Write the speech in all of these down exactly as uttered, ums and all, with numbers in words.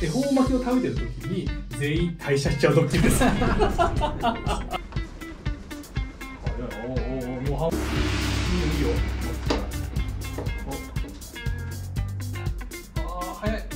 恵方巻きを食べてる時に全員退社しちゃうドッキリです。おおおお、もう半分いいよいいよ。ああ早い。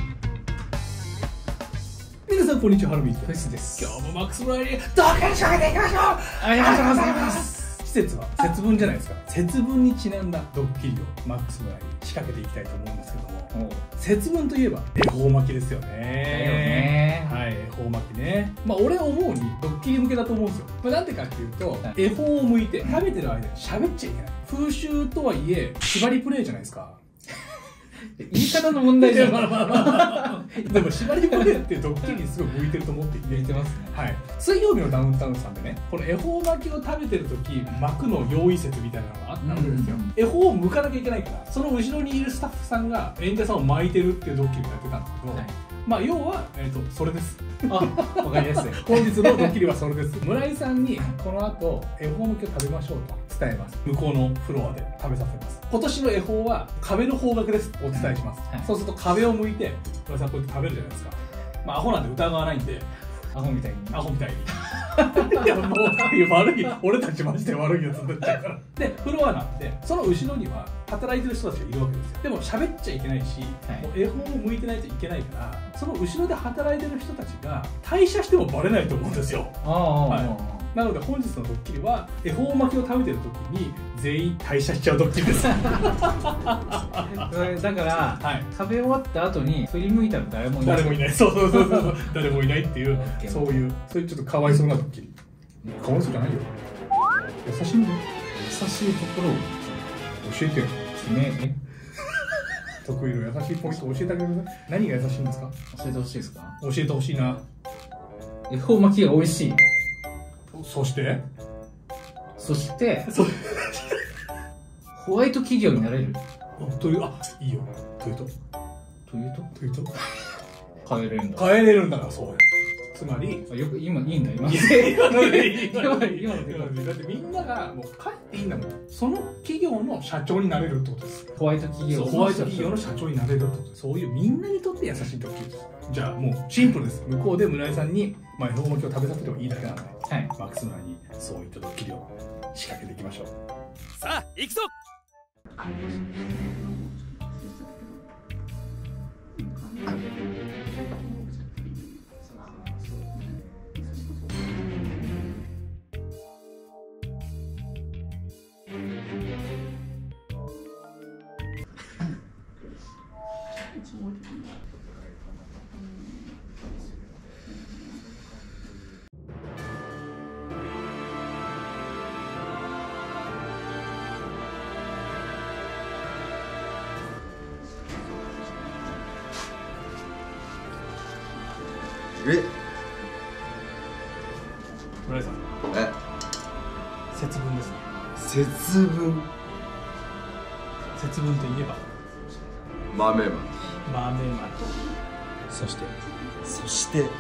皆さんこんにちは、ハルミフェスです。今日もマックスブライにドッキリ仕掛けていきましょう。ありがとうございます。季節は節分じゃないですか。節分にちなんだドッキリをマックスブライに仕掛けていきたいと思うんですけども、節分といえば恵方巻きですよね。はい、恵方巻きね。まあ俺思うにドッキリ向けだと思うんですよ。まあ、なんでかっていうと、恵方を剥いて食べてる間に喋っちゃいけない。風習とはいえ縛りプレイじゃないですか。 言い方の問題じゃん。 まあまあまあでも縛りプレイってドッキリにすごい向いてると思っていて、 向いてますね。 はい。水曜日のダウンタウンさんでね、この恵方巻きを食べてる時巻くの用意説みたいなのがあったわけですよ。恵方を剥かなきゃいけないから、その後ろにいるスタッフさんが演者さんを巻いてるっていうドッキリをやってたんですけど、はい、まあ要は、えーと、それです。 あ、わかりやすい。 本日のドッキリはそれです。村井さんにこの後恵方巻きを食べましょうと伝えます。向こうのフロアで食べさせます。今年の恵方は壁の方角ですとお伝えします。はい、そうすると壁を向いて村井さんこうやって食べるじゃないですか。まあアホなんて疑わないんで、 アホみたいにアホみたいにいやもう悪い、俺たちマジで悪いやつになっちゃうから。でフロアなんでその後ろには働いてる人たちがいるわけですよ。でも喋っちゃいけないし、はい、もう恵方を向いてないといけないから、その後ろで働いてる人たちが退社してもバレないと思うんですよ。はい、なので本日のドッキリは恵方巻きを食べてる時に全員退社しちゃうドッキリです。だから、はい、 食べ終わった後に振り向いたら誰もいない。 誰もいない。そうそうそうそう誰もいないっていうそういうそういうちょっとかわいそうなドッキリ。かわいそうじゃないよ。優しいんだよ。 優しいところを教えてよ。 ね。 得意の優しいポイント教えてあげてください。何が優しいんですか？ 教えてほしいですか？ 教えてほしいな。 恵方巻きが美味しい。 そしてそしてホワイト企業になれる。 というあいいよ。というとというとというと変えれるんだ。 変えれるんだからそうよ。つまりよく今いいんだ今。 今のでいい。今ので今のでだってみんながもう帰っていいんだもん。その企業の社長になれるってことです。 ホワイト企業ホワイト企業の社長になれるってことです。そういうみんなにとって優しいドッキリです。じゃあもうシンプルです。向こうで村井さんにまあ恵方巻きを食べさせてもいいだけなので、はい、マックス村にそういったドッキリを仕掛けていきましょう。さあ行くぞ。 え村井さん、 え節分ですね。 節分節分といえば豆まき豆まき、そしてそして、はい、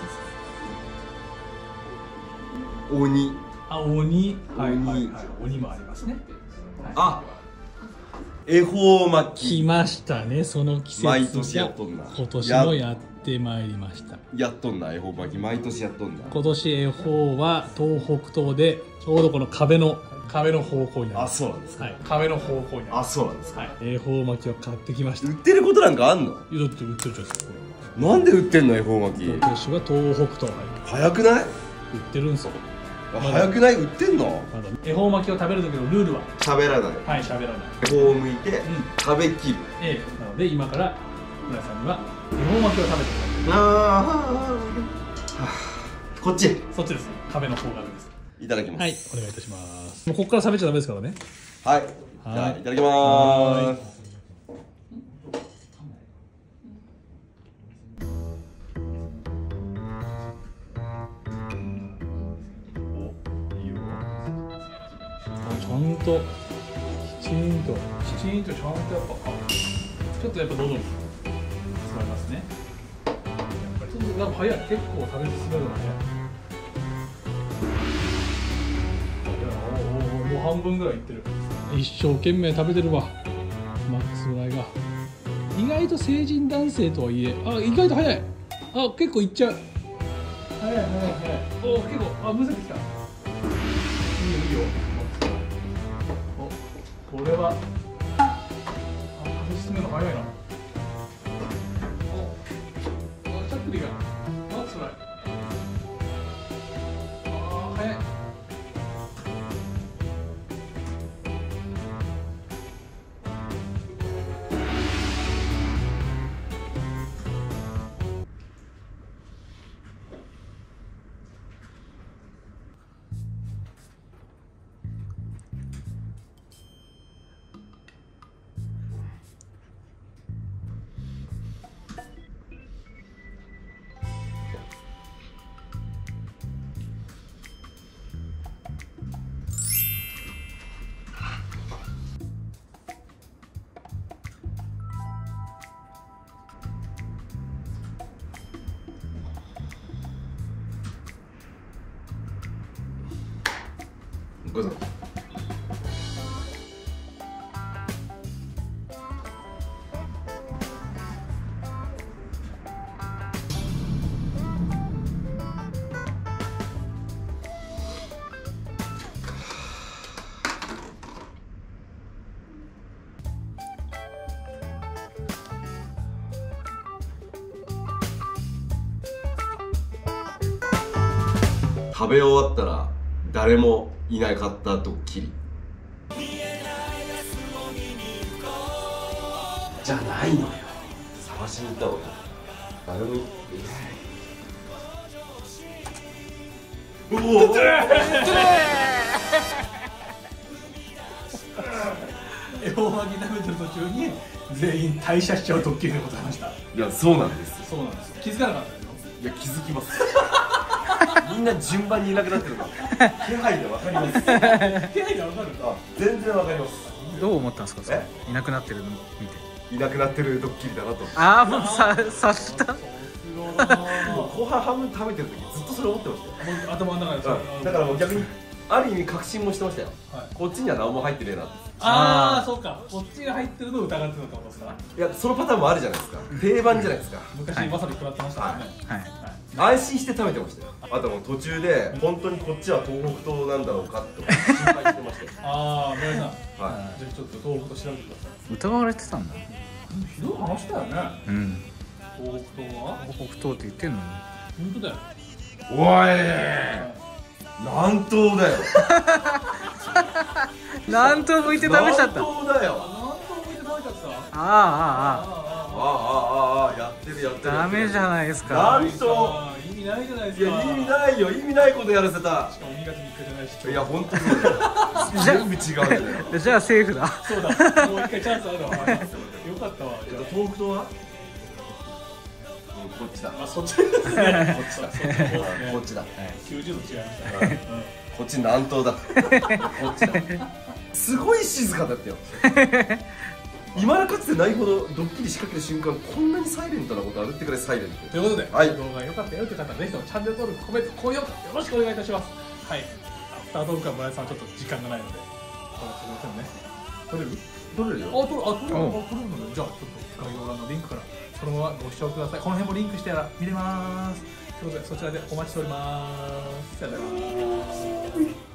鬼あ鬼はい鬼、 はいはい、鬼もありますね。 はい、あ恵方巻き来ましたね。その季節が毎年やっとんな。 今年もやってまいりました。 やっとんな恵方巻き毎年やっとんな。 今年恵方は東北東でちょうどこの壁の壁の方向になります。 あ、そうなんですか。 はい、壁の方向になります。 あ、そうなんですか。 はい、恵方巻きを買ってきました。 売ってることなんかあんの？ だって売ってるじゃないですか。 なんで売ってんの恵方巻き？ 今年は東北東早くない？ 売ってるんですよ。 早くない？売ってんの？ まだ恵方巻きを食べる時のルールは喋らない。 はい、喋らない。 恵方を剥いて、うん、食べきる。 ええ、なので今から村井さんには恵方巻きを食べてください。 ああ、こっち。 そっちです。壁の方角です。 いただきます。 はい、お願いいたします。もうここから喋っちゃダメですからね。 はい。じゃあいただきます。 ちゃんときちんときちんとちゃんとやっぱちょっとやっぱ喉に詰まりますね。やっぱりちょっとなんか早い。結構食べ進めるのね。もう半分ぐらいいってる。一生懸命食べてるわマックスぐらいが。 意外と成人男性とはいえ、あ、意外と早い。あ、結構いっちゃう。早い早い早い。お、結構、あ、むせてきた。いいよいいよ。お、これは。あ、風進めるの早いな。お、あ、チャックリが。あ、それ。あ、早い。 ごめんなさい。食べ終わったら誰もいなかったドッキリじゃないのよ。探しに行った方がいい。誰もいない。おお恵方巻き食べてる途中に全員退社しちゃうドッキリでございました。 いや、そうなんです。 そうなんです。気づかなかったよ。 いや、気づきますみんな順番にいなくなってるの気配でわかります気配でわかる。 あ、全然わかります。 どう思ったんですかそれ。 えいなくなってるの見て。 いなくなってるドッキリだなと。 ああ、もうさ察した。 さすがだな。 もう後半半分食べてる時ずっとそれ思ってましたよ。 もう頭の中でそれ。 うんだからもう逆にある意味確信もしてましたよ、 はい、 こっちには何も入ってねえなって。 ああ、そうか。こっちが入ってるのを疑ってたってことですか。 いや、そのパターンもあるじゃないですか。定番じゃないですか。 昔わさび食らってましたからね。 はい。 安心して食べてましたよ。あともう途中で本当にこっちは東北東なんだろうかとか心配してましたよああ、村井さん。 はじゃあちょっと東北と調べてください。 疑われてたんだ。 ひどい話だよね。 うん。 東北東は。 北東って言ってんのに。 本当だよ。 い。おい南東だよ。 南東向いて食べちゃった。 南東だよ。 南東向いて食べちゃった。 ああああああ。 ああああやってるやってる。 ダメじゃないですか。 南東。 意味ないじゃないですいか。 や意味ないよ。意味ないことやらせた。 しかもにがつみっかじゃないし。 いや本当に全部違うんだよ。 じゃあセーフだ。 そうだ。もう一回チャンスあるわ。よかったわ。じゃあ東北東は？こっちだ。 あ、そっちですね。 こっちだ。こっちだ。 きゅうじゅうど違いました。 こっち南東だ。こっちだ。すごい静かだったよ。今らかつてないほどドッキリ仕掛ける瞬間こんなにサイレントなことあるってくらいサイレント。 ということで、 はい、 動画が良かったよという方はぜひともチャンネル登録、コメント、高評価よろしくお願いいたします。はい。アフタートークは村井さんはちょっと時間がないので、これすみませんね。撮れる？ 撮れるよ。 あ、撮る、あ、撮れる、あ、撮れるので、じゃあちょっと概要欄のリンクからそのままご視聴ください。この辺もリンクしてやら見れます。ということでそちらでお待ちしております。さよなら。